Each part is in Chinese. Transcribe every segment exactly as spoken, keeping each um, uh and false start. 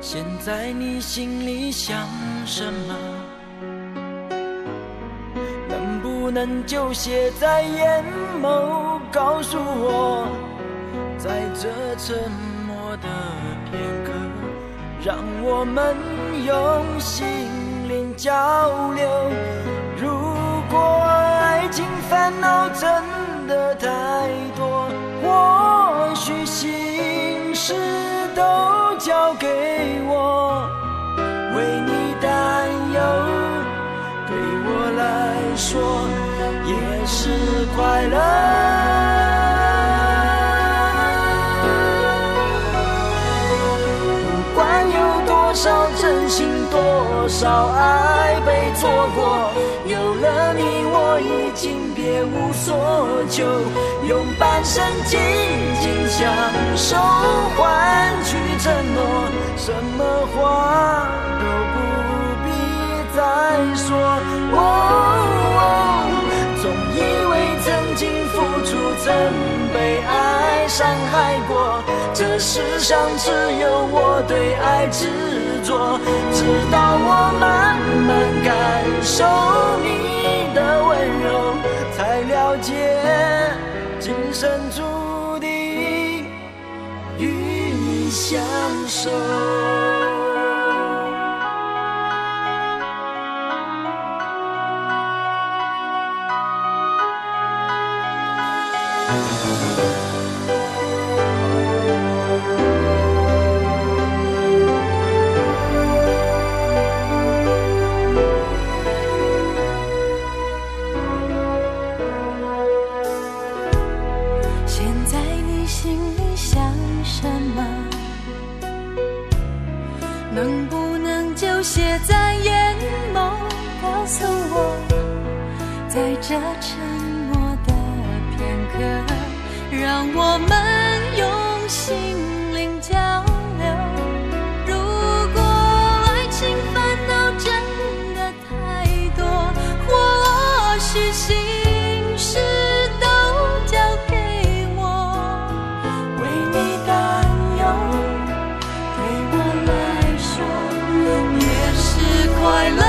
现在你心里想什么？能不能就写在眼眸，告诉我，在这沉默的片刻，让我们用心灵交流。如果爱情烦恼真的太多，或许心事都交给我，为你担忧，对我来说也是快乐。不管有多少真心，多少爱被错过，有了你我已经别无所求，用半生紧紧相守，换取承诺，什么话都不必再说。哦哦，总以为曾经付出，曾被爱伤害过，这世上只有我对爱执着，直到我慢慢感受你的温柔，才了解今生注定与你相守。 能不能就写在眼眸，告诉我，在这沉默的片刻，让我们用心灵交流。如果爱情烦恼真的太多，或许心事都交给我，为你担忧，对我来也是快乐。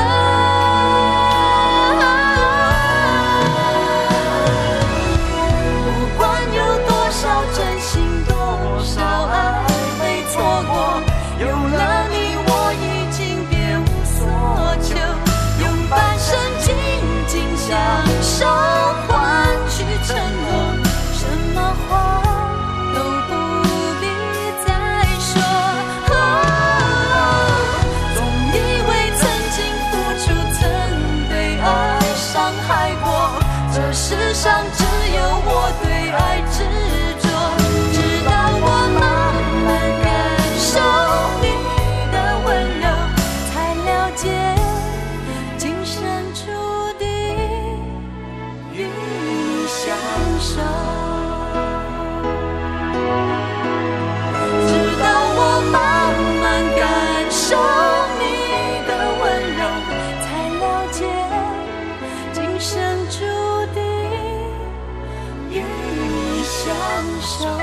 不管有多少真心，多少爱被错过，有了你我已经别无所求，用半生紧紧相守，换取承诺，什么话都不必再说。世上只有我对爱执着，直到我慢慢感受你的温柔，才了解今生注定与你相守。直到我慢慢感受你的温柔，才了解今生注定与你相守。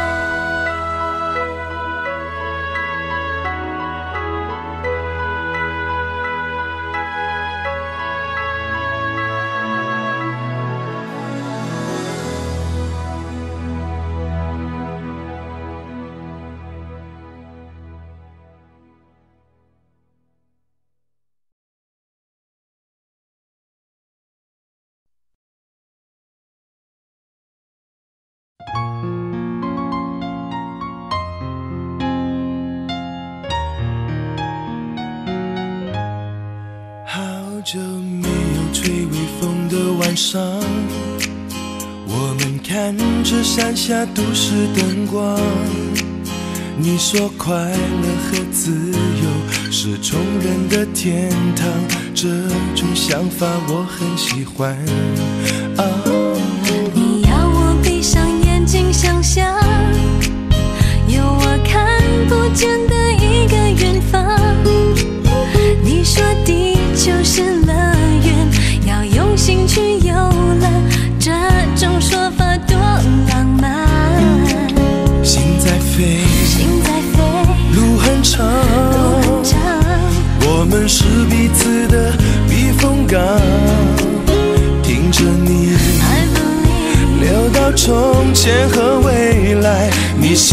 好久没有吹微风的晚上，我们看着山下都市灯光。你说快乐和自由是穷人的天堂，这种想法我很喜欢。啊， 你要我闭上眼睛想象，有我看不见的一个远方。你说地球是乐园，要用心去游乐，这种说法多浪漫。 心在飞， 心在飞， 路很长， 路很长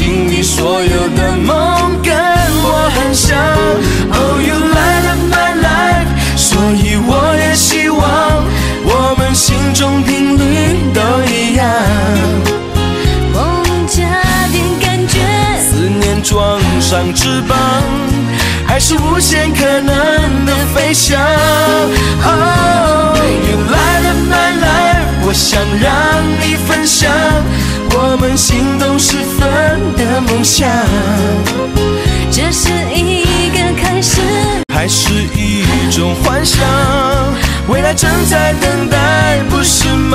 心里所有的梦跟我很像。Oh, you light up my life， 所以我也希望我们心中频率都一样。 梦加点感觉， 思念装上翅膀，还是无限可能的飞翔。Oh, you light up my life， 我想让你分享我们心动时分的梦想。 这是一个开始， 还是一种幻想？未来正在等待，不是吗？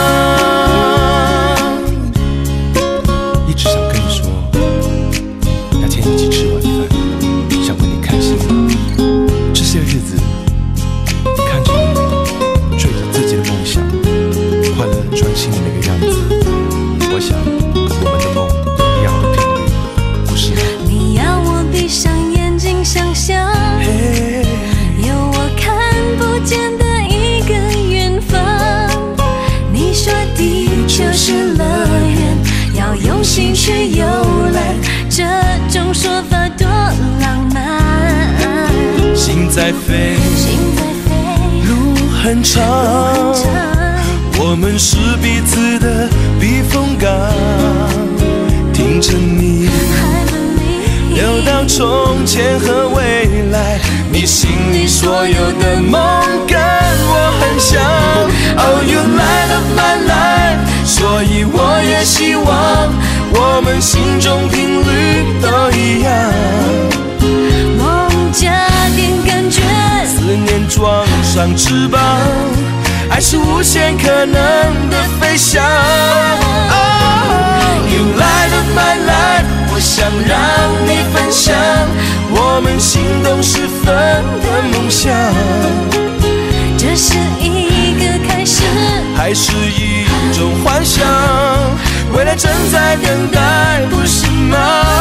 一直想跟你说，那天一起吃晚饭，想问你开心吗？这些日子，看着你追着自己的梦想，快乐专心的那个样子，我想我们的梦有一样的频率，不是吗？ 你要我闭上眼睛想象，有我看不见的一个远方。你说地球是乐园，要用心去游览，这种说法多浪漫。 心在飞， 心在飞， 路很长，我们是彼此的避风港，听着你流到从前和未来，你心里所有的梦跟我很像。Oh, you light up my life， 所以我也希望我们心中频率都一样。 梦加点感觉， 思念装上翅膀，爱是无限可能的飞翔。Oh, you light up my life， 我想让你分享我们心动时分的梦想。 这是一个开始， 还是一种幻想？未来正在等待，不是吗？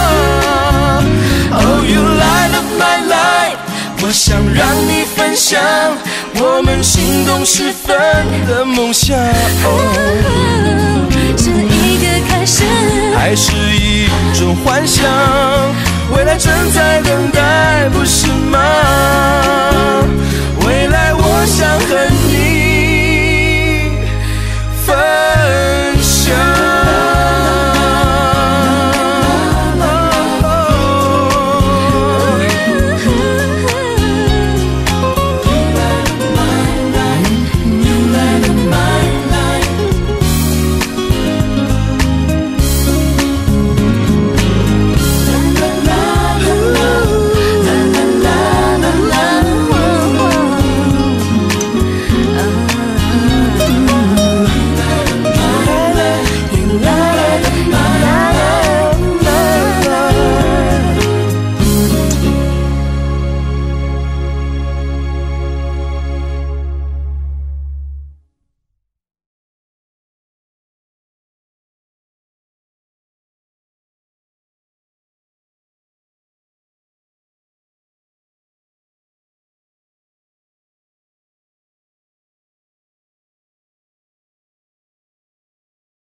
Oh, you light up my life， 我想让你分享我们心动时分的梦想。 哦，是一个开始， 还是一种幻想？未来正在等待，不是吗？